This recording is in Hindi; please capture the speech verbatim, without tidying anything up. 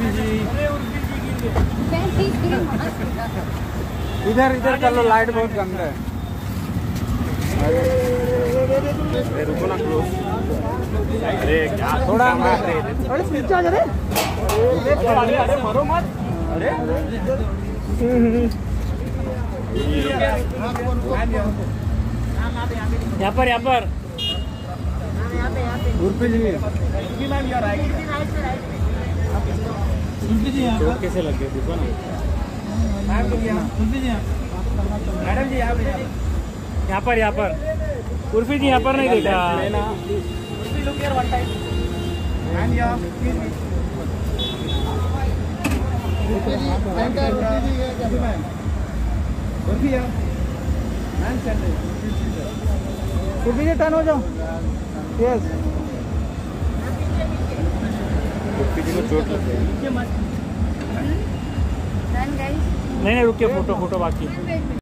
इधर इधर कर लो, लाइट बहुत गंदा है। अरे रुको ना, क्लोज। अरे क्या थोड़ा अरे पीछे आ जा रे। अरे मरो मत। अरे यहाँ पर यहाँ पर गुरप्रीत जी चोट कैसे लग गए देखो ना। मैडम जी यहाँ पर यहाँ पर गुरप्रीत जी यहाँ पर नहीं देखा। गुरप्रीत जी टर्न हो जाओ। यस गुरप्रीत जी को चोट लग गई। नहीं नहीं रुकिए, फोटो फोटो बाकी।